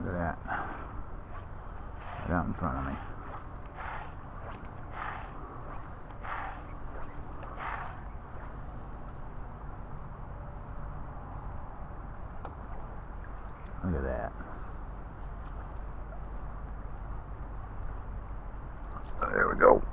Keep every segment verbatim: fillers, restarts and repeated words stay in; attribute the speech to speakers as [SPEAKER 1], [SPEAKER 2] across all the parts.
[SPEAKER 1] Look at that. Right out in front of me. Look at that. There we go.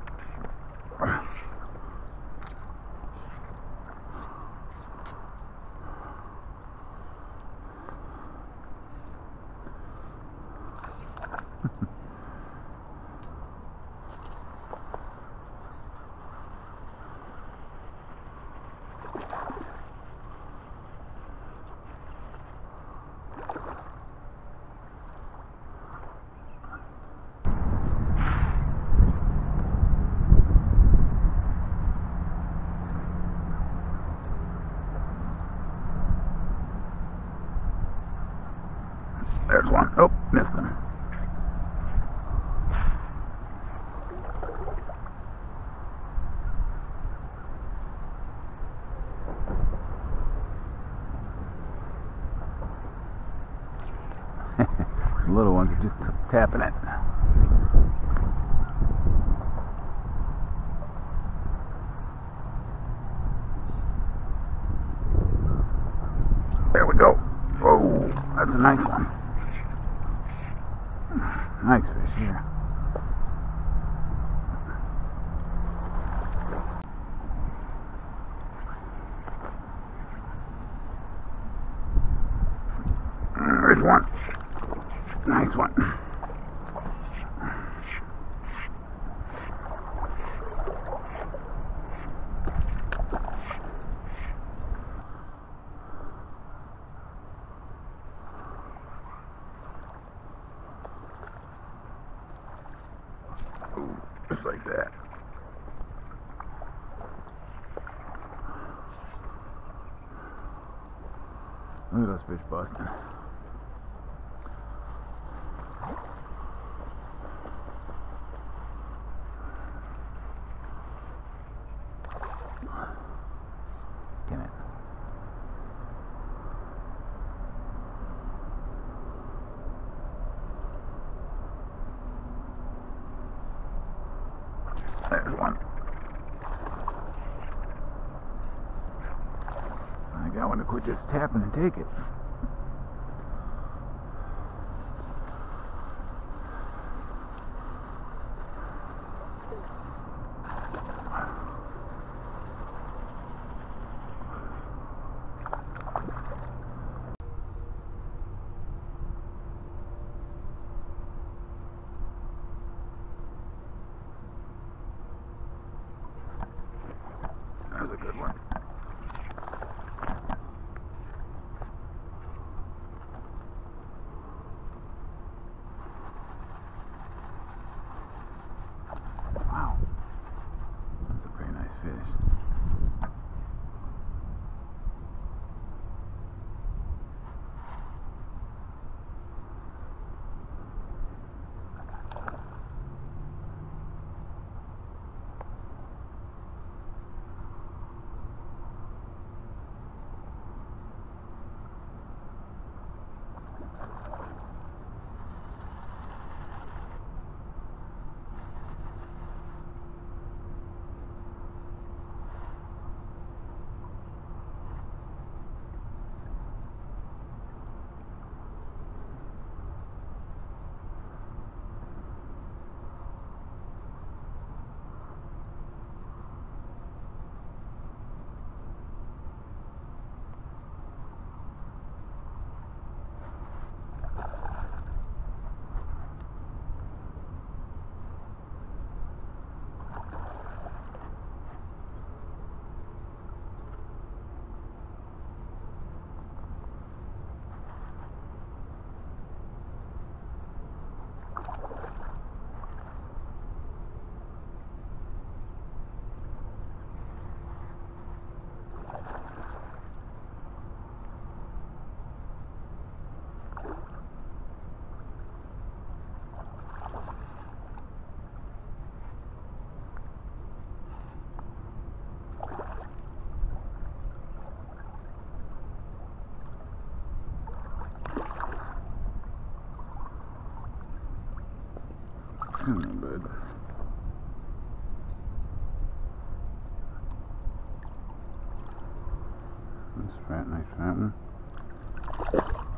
[SPEAKER 1] There's one. Oh, missed him. The little ones are just tapping it. There we go. Oh, that's a nice one. Nice fish here. There's one. Nice one. Ooh, just like that. Look at those fish busting. In it. There's one. I got one to quit just tapping and take it. That was a good one. Come on, bud. That's fat, nice fat one.